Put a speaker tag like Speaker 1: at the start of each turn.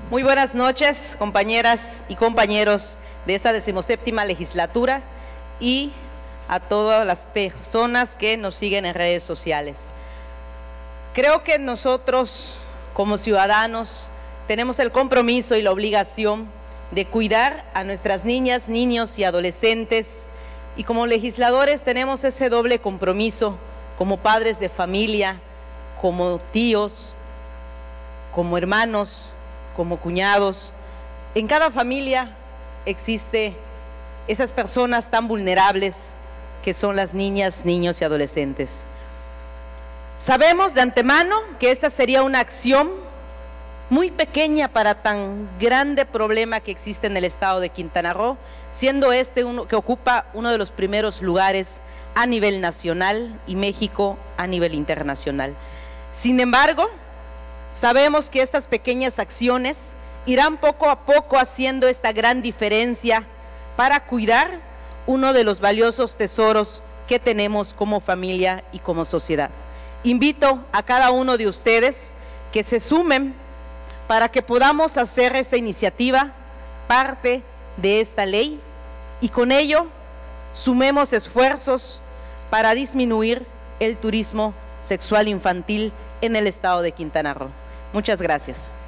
Speaker 1: Muy buenas noches, compañeras y compañeros de esta 17ª legislatura y a todas las personas que nos siguen en redes sociales. Creo que nosotros, como ciudadanos, tenemos el compromiso y la obligación de cuidar a nuestras niñas, niños y adolescentes, y como legisladores tenemos ese doble compromiso como padres de familia, como tíos, como hermanos, como cuñados. En cada familia existe esas personas tan vulnerables que son las niñas, niños y adolescentes. Sabemos de antemano que esta sería una acción muy pequeña para tan grande problema que existe en el estado de Quintana Roo, siendo este uno que ocupa uno de los primeros lugares a nivel nacional y México a nivel internacional. Sin embargo, sabemos que estas pequeñas acciones irán poco a poco haciendo esta gran diferencia para cuidar uno de los valiosos tesoros que tenemos como familia y como sociedad. Invito a cada uno de ustedes que se sumen para que podamos hacer esta iniciativa parte de esta ley y con ello sumemos esfuerzos para disminuir el turismo sexual infantil en el estado de Quintana Roo. Muchas gracias.